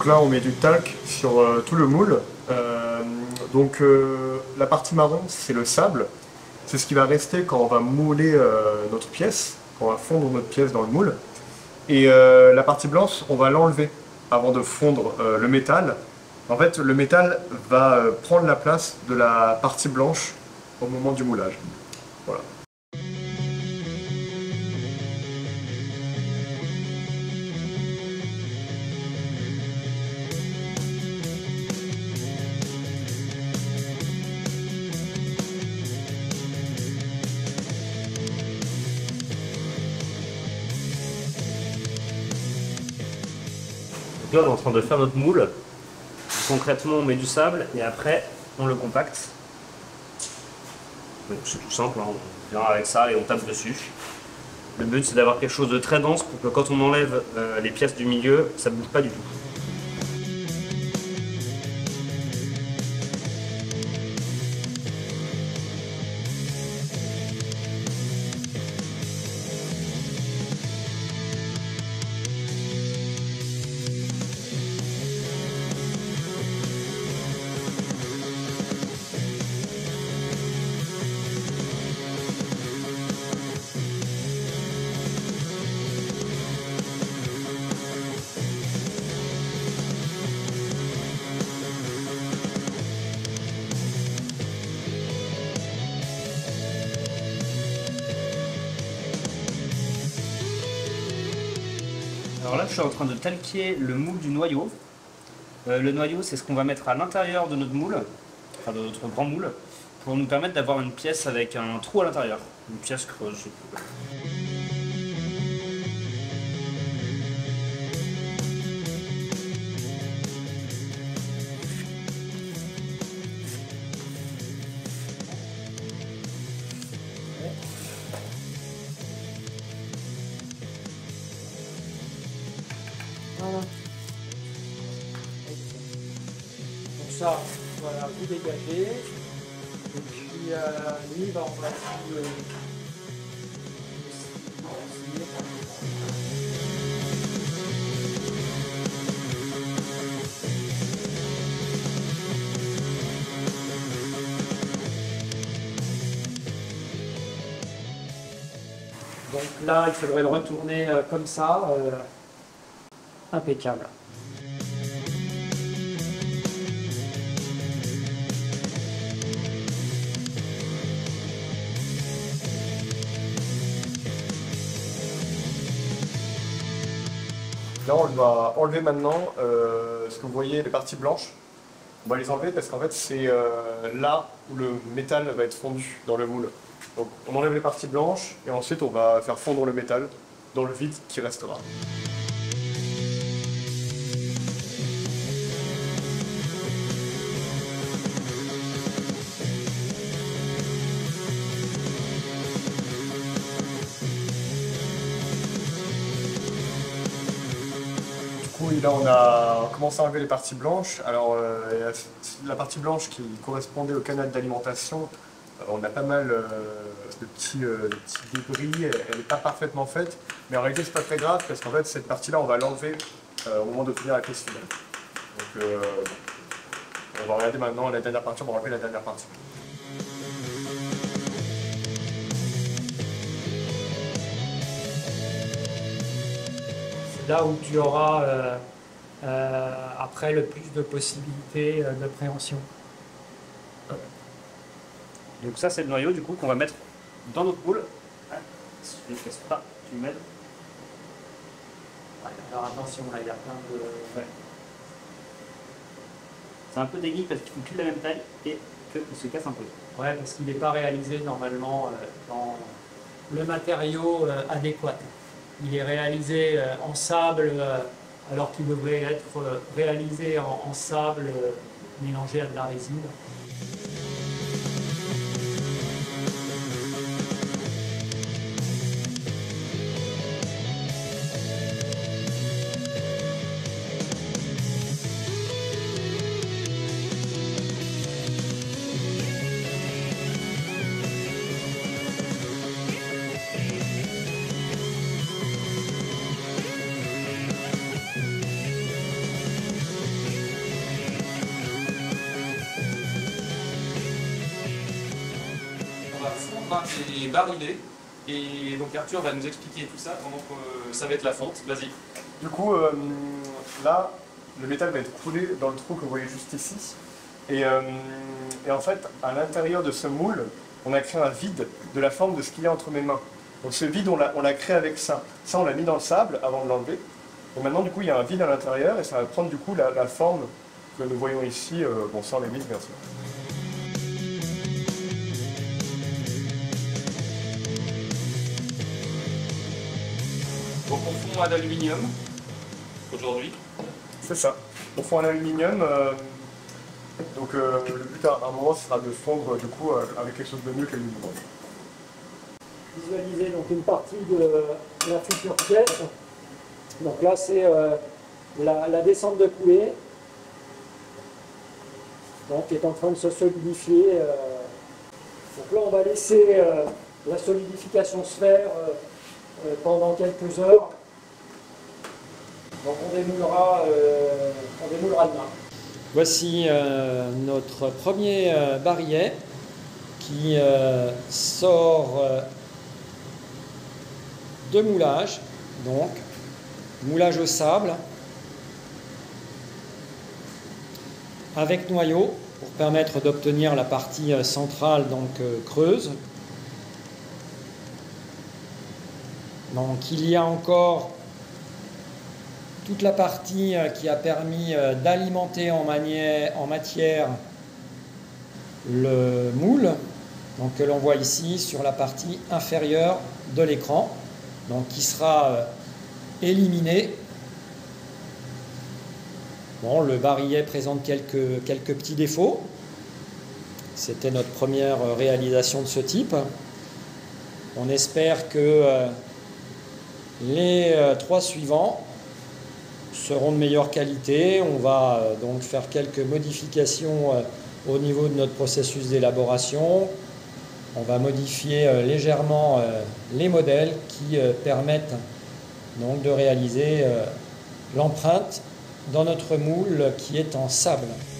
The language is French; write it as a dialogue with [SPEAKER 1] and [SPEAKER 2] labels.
[SPEAKER 1] Donc là, on met du talc sur tout le moule. La partie marron, c'est le sable. C'est ce qui va rester quand on va mouler notre pièce, quand on va fondre notre pièce dans le moule. Et la partie blanche, on va l'enlever avant de fondre le métal. En fait, le métal va prendre la place de la partie blanche au moment du moulage. Voilà.
[SPEAKER 2] Donc là, on est en train de faire notre moule. Concrètement, on met du sable et après, on le compacte. C'est tout simple, hein. On vient avec ça et on tape dessus. Le but, c'est d'avoir quelque chose de très dense pour que quand on enlève les pièces du milieu, ça ne bouge pas du tout. Alors là, je suis en train de talquer le moule du noyau. Le noyau, c'est ce qu'on va mettre à l'intérieur de notre moule, enfin de notre grand moule, pour nous permettre d'avoir une pièce avec un trou à l'intérieur, une pièce creuse.
[SPEAKER 3] Voilà. Donc ça, voilà, vous dégagez. Et puis lui, bah, on va aussi, donc là, il faudrait le retourner comme ça. Impeccable.
[SPEAKER 1] Là, on va enlever maintenant ce que vous voyez, les parties blanches. On va les enlever parce qu'en fait, c'est là où le métal va être fondu dans le moule. Donc, on enlève les parties blanches et ensuite, on va faire fondre le métal dans le vide qui restera. Et là, on a commencé à enlever les parties blanches. Alors, la partie blanche qui correspondait au canal d'alimentation, on a pas mal de petits débris. Elle n'est pas parfaitement faite, mais en réalité, c'est pas très grave parce qu'en fait, cette partie-là, on va l'enlever au moment de finir la pièce finale. Donc, on va regarder maintenant la dernière partie. On va enlever la dernière partie.
[SPEAKER 3] Là où tu auras après le plus de possibilités de préhension.
[SPEAKER 2] Donc ça, c'est le noyau du coup qu'on va mettre dans notre moule. Si tu ne casses pas, tu m'aides.
[SPEAKER 3] Alors attention, là, il y a plein de...
[SPEAKER 2] Ouais. C'est un peu dégueu parce qu'il faut plus de la même taille et qu'il se casse un peu.
[SPEAKER 3] Ouais, parce qu'il n'est pas réalisé normalement dans le matériau adéquat. Il est réalisé en sable alors qu'il devrait être réalisé en sable mélangé à de la résine.
[SPEAKER 4] train est barilé. Et donc Arthur va nous expliquer tout ça pendant que ça va être la fonte. Vas-y.
[SPEAKER 1] Du coup, là, le métal va être coulé dans le trou que vous voyez juste ici. Et en fait, à l'intérieur de ce moule, on a créé un vide de la forme de ce qu'il y a entre mes mains. Donc ce vide, on l'a créé avec ça. Ça, on l'a mis dans le sable avant de l'enlever. Et maintenant, du coup, il y a un vide à l'intérieur et ça va prendre du coup la forme que nous voyons ici, bon, sans les vis, bien sûr.
[SPEAKER 4] Donc on fond à l'aluminium aujourd'hui.
[SPEAKER 1] C'est ça. On fond en aluminium. Donc le but à un moment, ce sera de fondre du coup avec quelque chose de mieux que l'aluminium.
[SPEAKER 3] Visualiser donc une partie de la future pièce. Donc là, c'est la descente de coulée, donc qui est en train de se solidifier. Donc là, on va laisser la solidification se faire pendant quelques heures. Donc on démoulera demain.
[SPEAKER 5] Voici notre premier barillet qui sort de moulage, donc moulage au sable avec noyau pour permettre d'obtenir la partie centrale, donc creuse. Donc il y a encore toute la partie qui a permis d'alimenter en matière le moule, donc que l'on voit ici sur la partie inférieure de l'écran, donc qui sera éliminé. Bon, le barillet présente quelques petits défauts. C'était notre première réalisation de ce type. On espère que les 3 suivants seront de meilleure qualité. On va donc faire quelques modifications au niveau de notre processus d'élaboration. On va modifier légèrement les modèles qui permettent donc de réaliser l'empreinte dans notre moule qui est en sable.